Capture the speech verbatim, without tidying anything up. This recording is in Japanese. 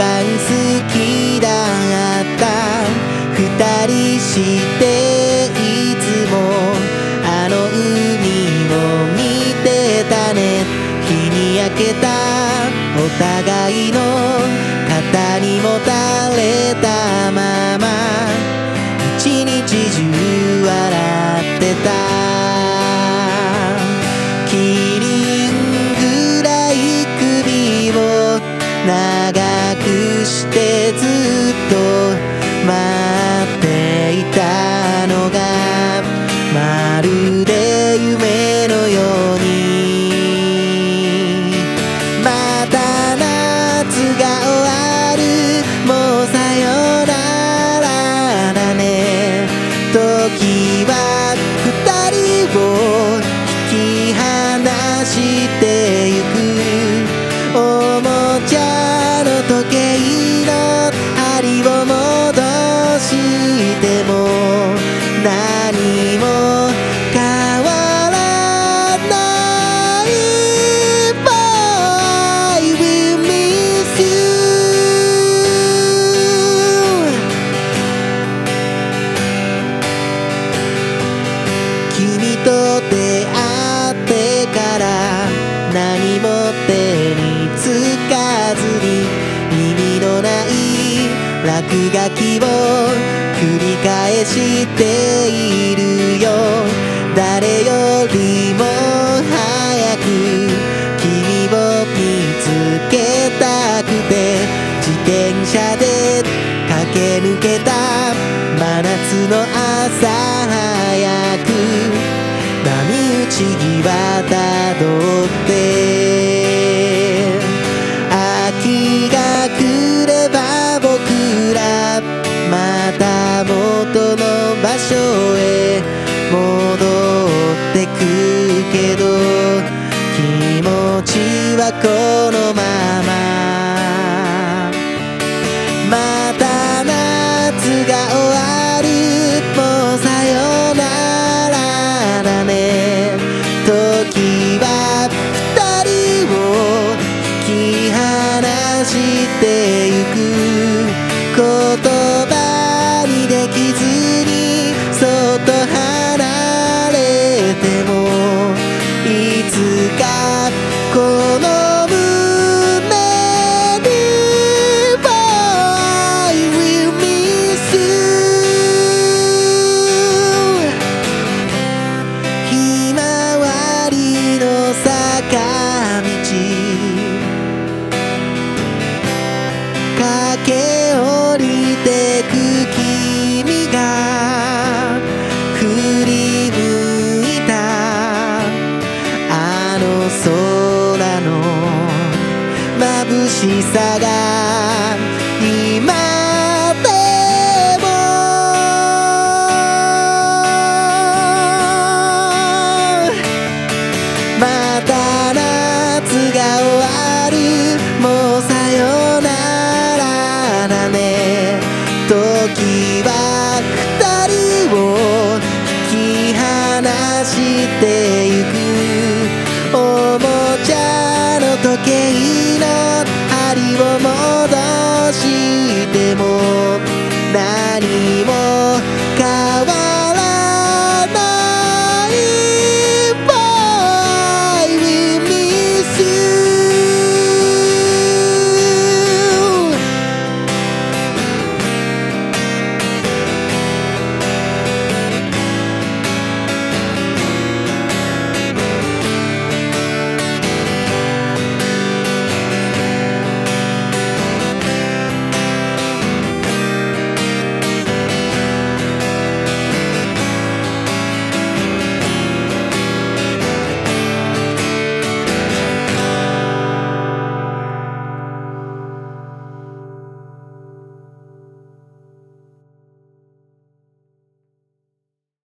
番好きだった二人していつもあの海を見てたね。日に焼けたお互いの肩にもたれたまま一日中笑ってた。キリンぐらい首を長くしてずっと待っていたのがまるで夢のように。また夏が終わる、もうさよならだね。時は二人を引き離してゆく。おもちゃの時計の針を戻しても何も変わらない。 Boy, I will miss you。 君と出会ってから何も手につかずに意味のない落書きを繰り返しているよ。誰よりも早く君を見つけたくて自転車で駆け抜けた真夏の朝早く波打ち際たどって秋が来れば僕らまた元の場所へ戻ってくけど気持ちはこのまま。また夏が終わる、もうさよならだね。時は二人を引き離してゆく。言葉にできずにそっと離れてもいつかこの胸に I will miss you。 ひまわりの坂道駆け下りてく君が振り向いたあの空の眩しさが今でもまた夏が終わる、もうさよならだね。時は二人を引き離してゆく。おもちゃの時計の針を戻しても